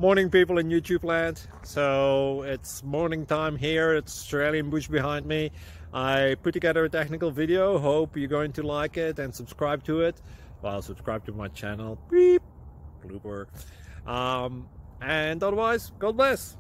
Morning people in YouTube land. So it's morning time here. It's Australian bush behind me. I put together a technical video. Hope you're going to like it and subscribe to it. Well, subscribe to my channel. Beep. Blooper. And otherwise, God bless.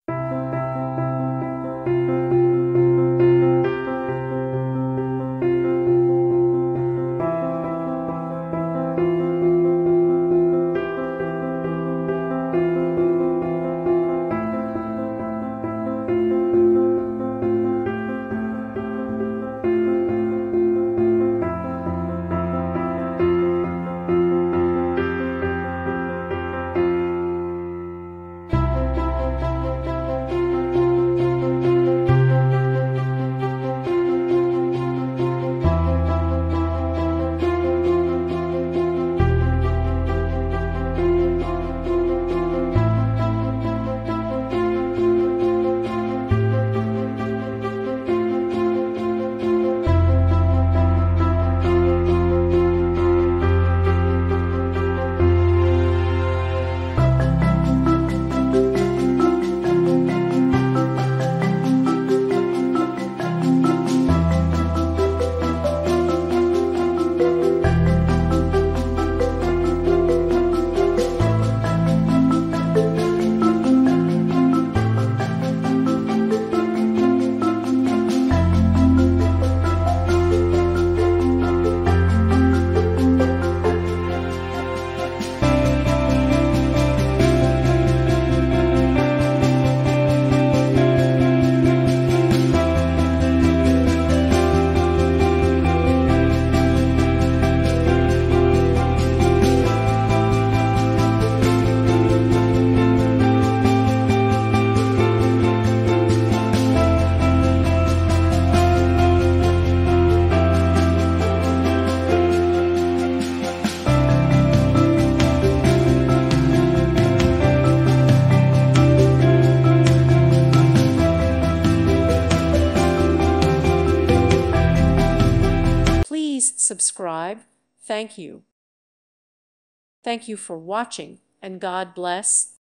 Subscribe. Thank you. Thank you for watching, and God bless.